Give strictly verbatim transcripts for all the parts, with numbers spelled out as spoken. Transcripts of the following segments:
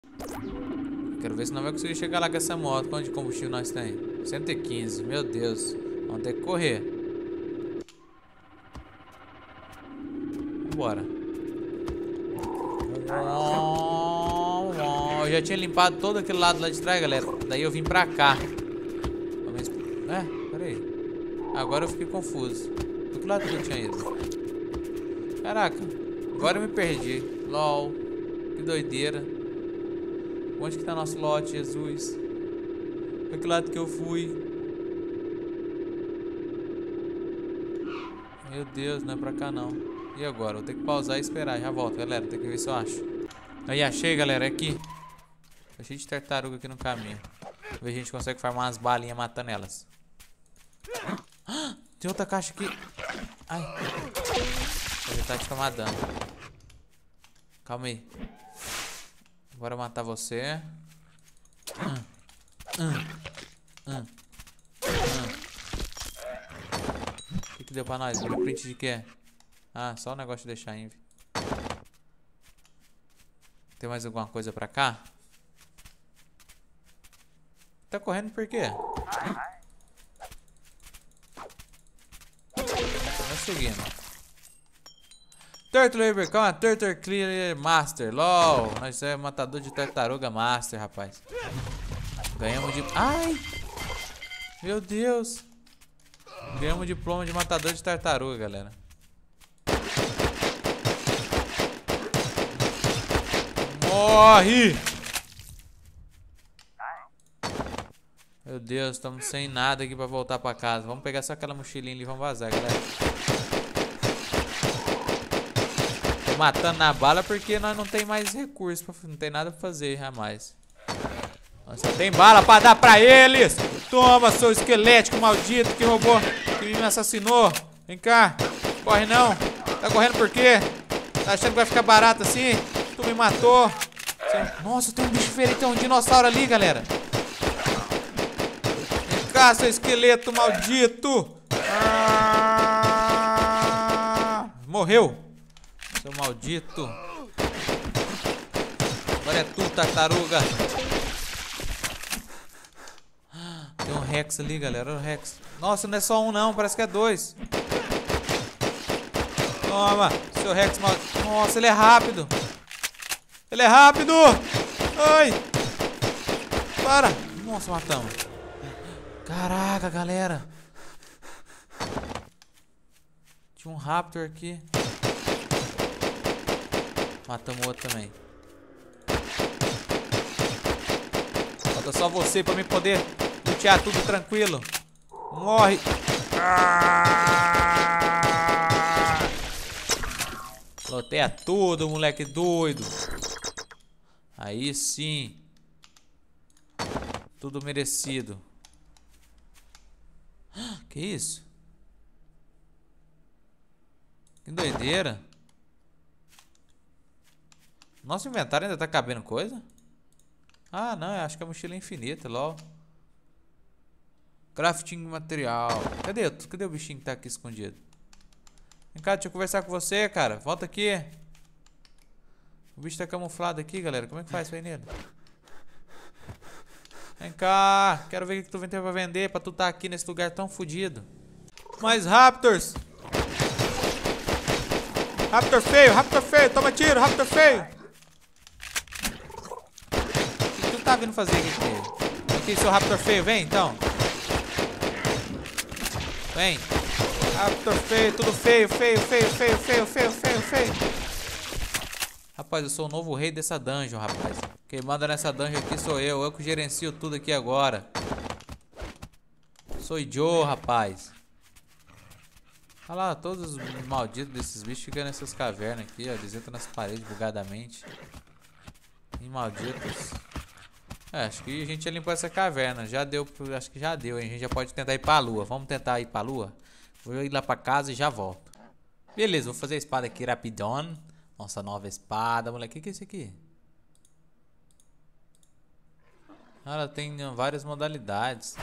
Quero ver se não vai conseguir chegar lá com essa moto. Quanto de combustível nós tem? cento e quinze, meu Deus. Vamos ter que correr. Vambora. Eu já tinha limpado todo aquele lado lá de trás, galera. Daí eu vim pra cá. É, peraí. Agora eu fiquei confuso. Do que lado que eu tinha ido? Caraca, agora eu me perdi. LOL, que doideira. Onde que tá nosso lote, Jesus? Pra que lado que eu fui? Meu Deus, não é pra cá não. E agora? Vou ter que pausar e esperar. Já volto, galera. Tem que ver se eu acho. Aí, achei, galera. É aqui. Tá cheio de tartaruga aqui no caminho. Ver se a gente consegue farmar umas balinhas matando elas. Ah, tem outra caixa aqui. Ai. Vou tentar te tomar dano. Calma aí. Bora matar você. Hum. Hum. Hum. Hum. O que que deu pra nós? Blueprint de quê? Ah, só o negócio de deixar inv. Tem mais alguma coisa pra cá? Tá correndo por quê? Estamos seguindo. Turtle Overcome, Turtle Clear Master. LOL, nós é matador de tartaruga master, rapaz. Ganhamos de... Ai! Meu Deus! Ganhamos diploma de matador de tartaruga, galera. Morre! Meu Deus, estamos sem nada aqui pra voltar pra casa. Vamos pegar só aquela mochilinha ali e vamos vazar, galera. Tô matando na bala porque nós não tem mais recursos, pra... não tem nada pra fazer jamais. Nós só tem bala pra dar pra eles! Toma, seu esquelético maldito que roubou, que me assassinou. Vem cá, corre não. Tá correndo por quê? Tá achando que vai ficar barato assim? Tu me matou. Nossa, tem um bicho diferente, tem um dinossauro ali, galera. Vem cá, seu esqueleto maldito. Ah, morreu. Seu maldito. Agora é tu, tartaruga. Tem um Rex ali, galera. Olha o Rex. Nossa, não é só um não, parece que é dois. Toma, seu Rex maldito. Nossa, ele é rápido. Ele é rápido. Ai. Para. Nossa, matamos. Caraca, galera. Tinha um Raptor aqui. Matamos o outro também. Falta só você pra mim poder lutear tudo tranquilo. Morre. Ah! Loteia tudo, moleque doido. Aí sim. Tudo merecido. Que isso? Que doideira. Nosso inventário ainda tá cabendo coisa? Ah, não, eu acho que a mochila é infinita, lol. Crafting material. Cadê? Cadê o bichinho que tá aqui escondido? Vem cá, deixa eu conversar com você, cara. Volta aqui. O bicho tá camuflado aqui, galera. Como é que faz pra ir nele? Vem cá. Quero ver o que tu vem ter pra vender pra tu tá aqui nesse lugar tão fodido. Mais Raptors. Raptor feio, Raptor feio. Toma tiro, Raptor feio. O que tu tá vindo fazer aqui? Aqui, seu Raptor feio. Vem, então. Vem. Raptor feio, tudo feio, feio, feio, feio, feio, feio, feio, feio. Rapaz, eu sou o novo rei dessa dungeon, rapaz. Quem manda nessa dungeon aqui sou eu. Eu que gerencio tudo aqui agora. Sou Joe, rapaz. Olha lá, todos os malditos desses bichos ficam nessas cavernas aqui, ó. Eles entram nas paredes bugadamente. E malditos. É, acho que a gente já limpou essa caverna. Já deu, acho que já deu, hein? A gente já pode tentar ir pra lua. Vamos tentar ir pra lua? Vou ir lá pra casa e já volto. Beleza, vou fazer a espada aqui rapidão. Nossa nova espada, moleque. O que que é isso aqui? Ela tem várias modalidades.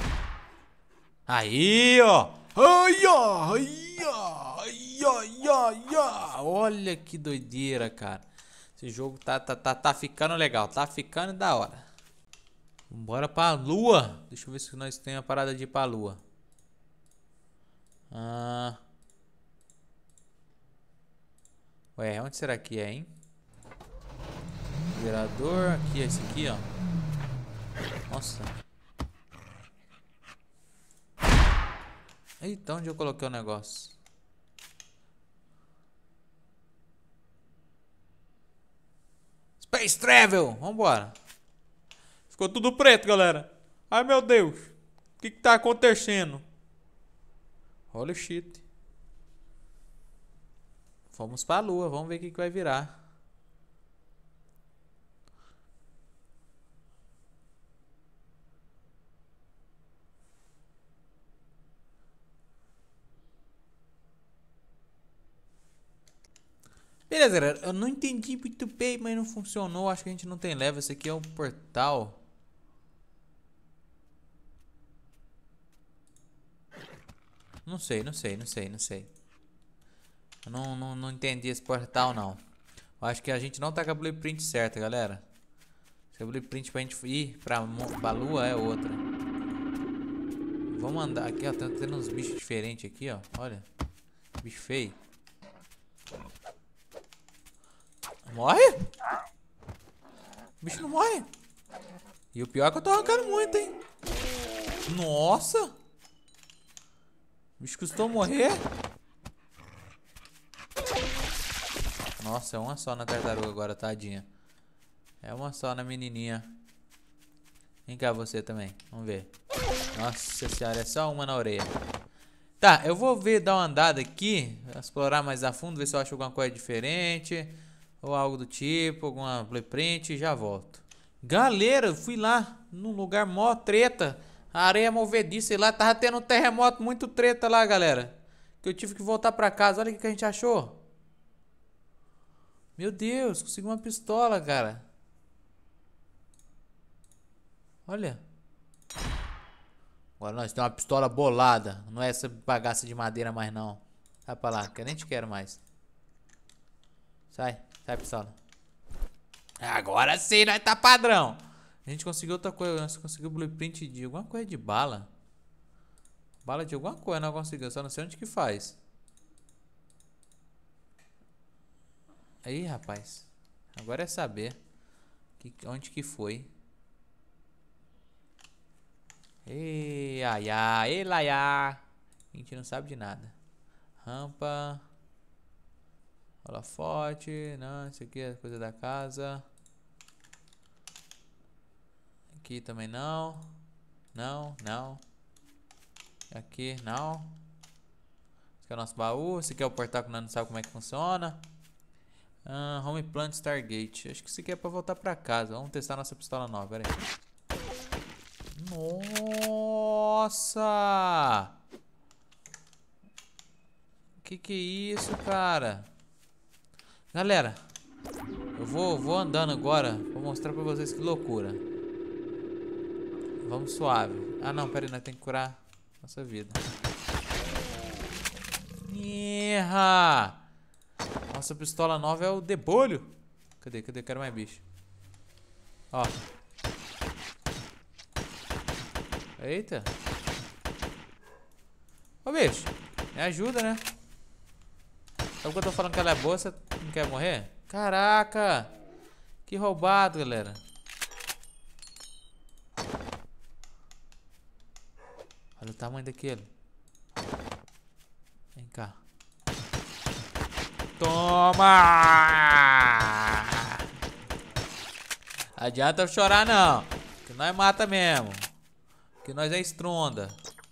Aí, ó. Ai, ó. Ai, ó. Ai, ó. Ai, ó. Olha que doideira, cara. Esse jogo tá, tá, tá, tá ficando legal. Tá ficando da hora. Bora pra lua. Deixa eu ver se nós temos a parada de ir pra lua. Ah. Ué, onde será que é, hein? Gerador. Aqui, esse aqui, ó. Nossa. Eita, onde eu coloquei o negócio? Space Travel! Vambora. Ficou tudo preto, galera. Ai, meu Deus. O que que tá acontecendo? Holy shit. Vamos pra lua. Vamos ver o que que vai virar. Beleza, galera. Eu não entendi muito bem, mas não funcionou. Acho que a gente não tem level. Esse aqui é um portal. Não sei, não sei, não sei, não sei. Eu não, não, não entendi esse portal, não. Eu acho que a gente não tá com a blueprint certa, galera. Se a blueprint pra gente ir pra, pra lua é outra. Vamos andar aqui, ó. Tá tendo uns bichos diferentes aqui, ó. Olha. Bicho feio. Morre? O bicho não morre. E o pior é que eu tô arrancando muito, hein? Nossa. O bicho custou morrer. Nossa, é uma só na tartaruga agora, tadinha. É uma só na menininha. Vem cá você também, vamos ver. Nossa senhora, é só uma na orelha. Tá, eu vou ver, dar uma andada aqui, explorar mais a fundo, ver se eu acho alguma coisa diferente ou algo do tipo, alguma blueprint e já volto. Galera, eu fui lá num lugar mó treta, areia movediça, e lá tava tendo um terremoto muito treta lá, galera. Que eu tive que voltar pra casa. Olha o que que a gente achou. Meu Deus, consegui uma pistola, cara. Olha. Agora nós temos uma pistola bolada. Não é essa bagaça de madeira mais não. Sai pra lá, que eu nem te quero mais. Sai, sai pistola. Agora sim, nós tá padrão. A gente conseguiu outra coisa. Nós conseguimos blueprint de alguma coisa de bala. Bala de alguma coisa nós conseguimos. Só não sei onde que faz. Aí, rapaz. Agora é saber que, onde que foi. Ei, ai, ai, ei, laiá. A gente não sabe de nada. Rampa. Holofote. Não, isso aqui é coisa da casa. Aqui também não. Não, não. Aqui, não. Esse aqui é o nosso baú. Esse aqui é o portal que nós não sabemos como é que funciona. Ah, Home Plant Stargate. Acho que isso aqui é pra voltar pra casa. Vamos testar nossa pistola nova, pera aí. Nossa! Que que é isso, cara? Galera, eu vou, vou andando agora. Vou mostrar pra vocês que loucura. Vamos suave. Ah não, pera aí, nós temos que curar nossa vida. Erra! Nossa pistola nova é o debulho. Cadê, cadê? Quero mais bicho. Ó. Eita. Ô bicho, me ajuda, né? Sabe que eu tô falando que ela é boa, você não quer morrer? Caraca! Que roubado, galera. Olha o tamanho daquele. Vem cá. Toma! Adianta chorar não, que nós mata mesmo. Que nós é estronda.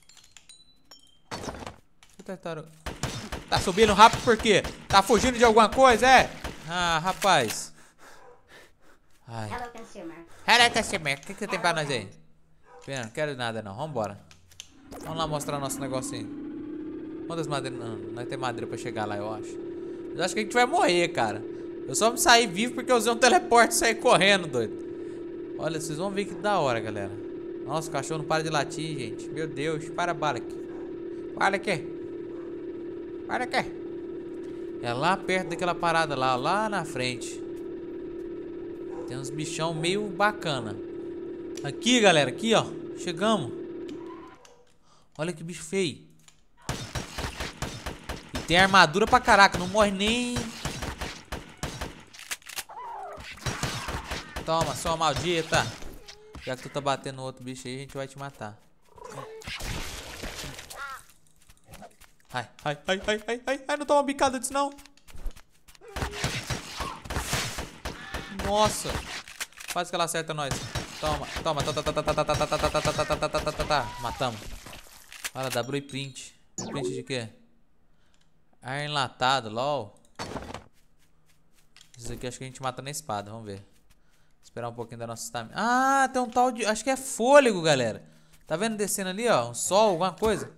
Tá subindo rápido por quê? Tá fugindo de alguma coisa, é? Ah, rapaz. Ai. Hello, consumer. Hello, consumer. O que, que você tem pra nós aí? Pena, não quero nada não. Vambora. Vamos lá mostrar nosso negocinho. Quantas madeiras? Não, nós temos madeira pra chegar lá, eu acho. Eu acho que a gente vai morrer, cara. Eu só me saí vivo porque eu usei um teleporte e saí correndo, doido. Olha, vocês vão ver que da hora, galera. Nossa, o cachorro não para de latir, gente. Meu Deus, para, para aqui. Para aqui. Para aqui. É lá perto daquela parada lá, lá na frente. Tem uns bichão meio bacana. Aqui, galera, aqui, ó. Chegamos. Olha que bicho feio. E tem armadura pra caraca, não morre nem... Toma, sua maldita. Já que tu tá batendo no outro bicho aí, a gente vai te matar. Ai, ai, ai, ai, ai, ai, ai, não toma bicada disso não. Nossa. Quase que ela acerta nós. Toma, toma, tá, tá, tá, tá, tá, tá, tá, tá, tá, tá, tá, tá, tá, tá, tá. Matamos. Olha, W print. Print de quê? Ar enlatado, lol. Isso aqui acho que a gente mata na espada, vamos ver. Esperar um pouquinho da nossa estamina. Ah, tem um tal de... Acho que é fôlego, galera. Tá vendo descendo ali, ó? Um sol, alguma coisa.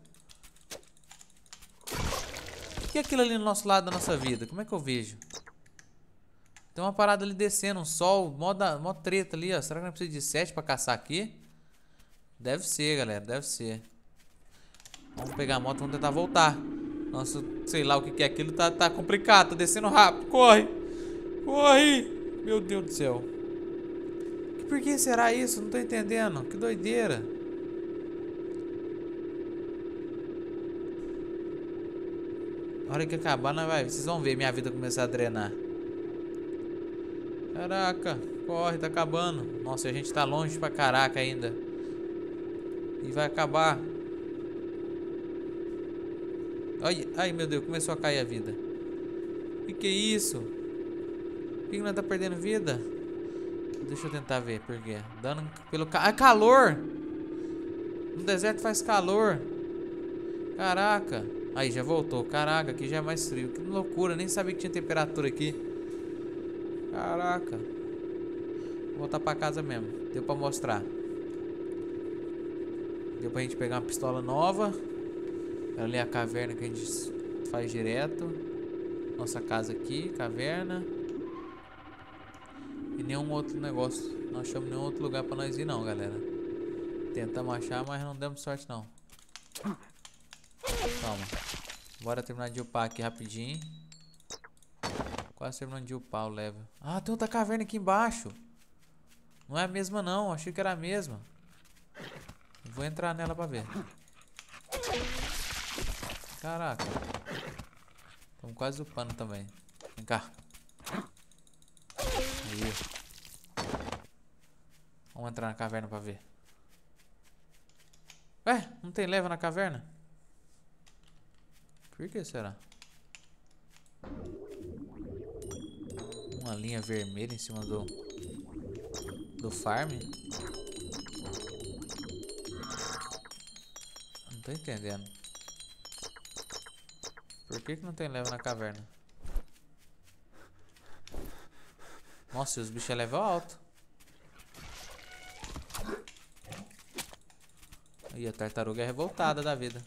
O que é aquilo ali no nosso lado da nossa vida? Como é que eu vejo? Tem uma parada ali descendo, um sol, mó, da, mó treta ali, ó. Será que não precisa de sete pra caçar aqui? Deve ser, galera, deve ser. Vamos pegar a moto, vamos tentar voltar. Nossa, sei lá o que, que é aquilo, tá, tá complicado, tá descendo rápido. Corre! Corre! Meu Deus do céu. Por que será isso? Não tô entendendo. Que doideira. A hora que acabar, não vai. Vocês vão ver minha vida começar a drenar. Caraca, corre, tá acabando. Nossa, a gente tá longe pra caraca ainda. E vai acabar. Ai, ai meu Deus, começou a cair a vida. Que que é isso? Por que nós tá perdendo vida? Deixa eu tentar ver por quê. Dano pelo ca... Ah, calor! No deserto faz calor. Caraca. Aí, já voltou. Caraca, aqui já é mais frio. Que loucura, nem sabia que tinha temperatura aqui. Caraca. Vou voltar pra casa mesmo. Deu pra mostrar. Deu pra gente pegar uma pistola nova. Ali é a caverna que a gente faz direto. Nossa casa aqui, caverna. E nenhum outro negócio. Não achamos nenhum outro lugar pra nós ir não, galera. Tentamos achar, mas não demos sorte não. Calma. Bora terminar de upar aqui rapidinho. Quase terminando de upar o level. Ah, tem outra caverna aqui embaixo. Não é a mesma não, achei que era a mesma. Vou entrar nela pra ver. Caraca. Estamos quase upando também. Vem cá. Aí. Vamos entrar na caverna pra ver. Ué, não tem leva na caverna? Por que será? Uma linha vermelha em cima do do farm. Não tô entendendo. Por que que não tem leva na caverna? Nossa, e os bichos é level alto. E a tartaruga é revoltada da vida.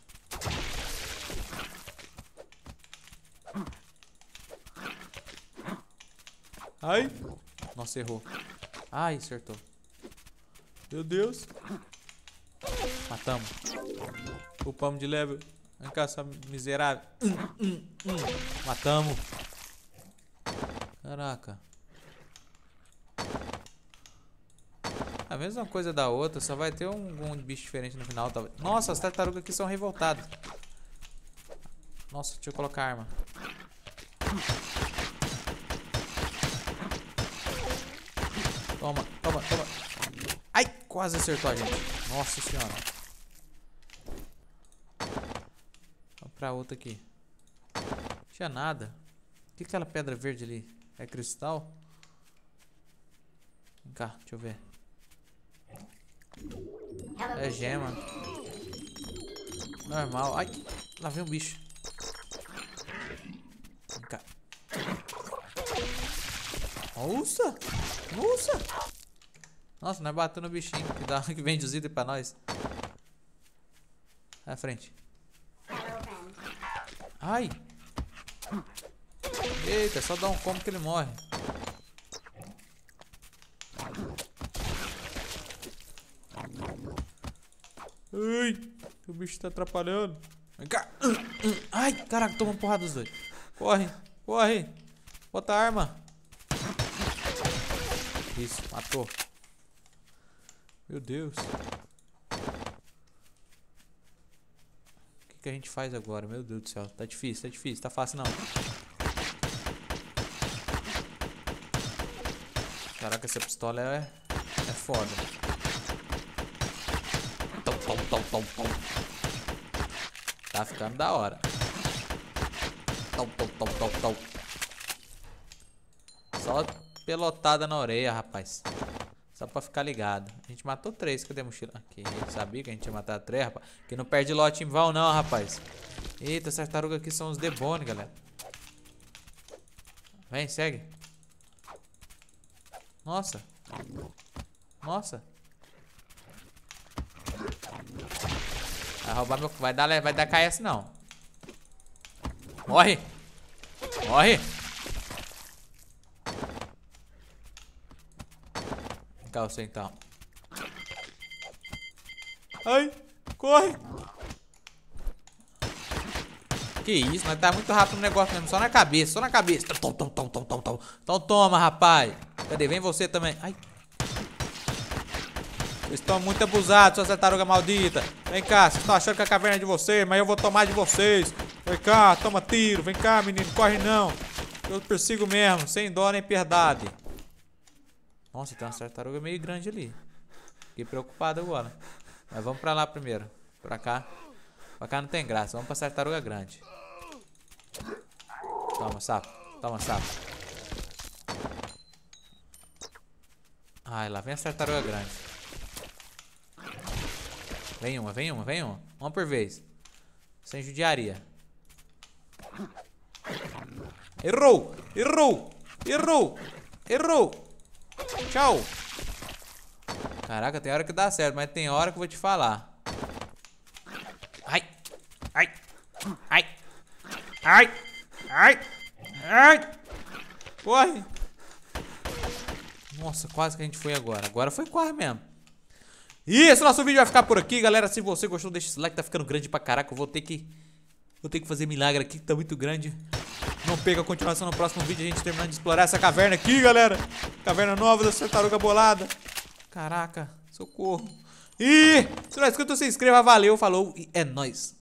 Ai! Nossa, errou. Ai, acertou. Meu Deus. Matamos. Upamos de level. Vem cá, essa miserável. Hum, hum, hum. Matamos. Caraca. A mesma coisa da outra, só vai ter um, um bicho diferente no final. Tá? Nossa, as tartarugas aqui são revoltadas. Nossa, deixa eu colocar a arma. Toma, toma, toma. Ai, quase acertou a gente. Nossa senhora. Vamos pra outra aqui. Não tinha nada. O que é aquela pedra verde ali? É cristal? Vem cá, deixa eu ver. É gema. Normal. Ai, lá vem um bicho. Vem cá. Nossa! Nossa! Nossa, nós batemos no bichinho que, dá, que vende os itens pra nós. Vai à frente. Ai! Eita, só dá um combo que ele morre. Ai! O bicho tá atrapalhando. Vem cá! Ai, caraca, toma uma porrada dos dois. Corre, corre! Bota a arma. Isso, matou. Meu Deus. O que, que a gente faz agora? Meu Deus do céu. Tá difícil, tá difícil. Tá fácil não. Caraca, essa pistola é, é foda. Tom, tom, tom, tom, tom. Tá ficando da hora. Tom, tom, tom, tom, tom. Só pelotada na orelha, rapaz. Só pra ficar ligado. A gente matou três. Cadê a mochila? Aqui. Sabia que a gente ia matar três, rapaz. Que não perde lote em vão, não, rapaz. Eita, as tartarugas aqui são os debones, galera. Vem, segue. Nossa. Nossa. Vai roubar meu... Vai dar, vai dar K S, não. Morre. Morre. Vem cá, você então. Ai, corre. Que isso, nós tá muito rápido no negócio mesmo. Só na cabeça, só na cabeça. Tom, tom, tom, tom, tom, tom. Então toma, rapaz. Cadê? Vem você também. Ai. Vocês estão muito abusados, sua tartaruga maldita. Vem cá, vocês estão achando que a caverna é de vocês, mas eu vou tomar de vocês. Vem cá, toma tiro. Vem cá, menino, corre não. Eu persigo mesmo, sem dó nem piedade. Nossa, tem uma tartaruga meio grande ali. Fiquei preocupado agora. Mas vamos pra lá primeiro. Pra cá. Pra cá não tem graça. Vamos pra tartaruga grande. Toma, sapo. Toma, sapo. Ai, lá vem a tartaruga grande. Vem uma, vem uma, vem uma. Uma por vez. Sem judiaria. Errou! Errou! Errou! Errou! Tchau! Caraca, tem hora que dá certo, mas tem hora que eu vou te falar. Ai! Ai! Ai! Ai! Ai! Ai! Corre! Nossa, quase que a gente foi agora. Agora foi quase mesmo. E esse nosso vídeo vai ficar por aqui, galera. Se você gostou, deixa esse like, tá ficando grande pra caraca. Eu vou ter que... Vou ter que fazer milagre aqui, que tá muito grande. Não perca a continuação no próximo vídeo. A gente terminando de explorar essa caverna aqui, galera. Caverna nova da tartaruga bolada. Caraca, socorro. E se não é inscrito, se inscreva. Valeu, falou e é nóis.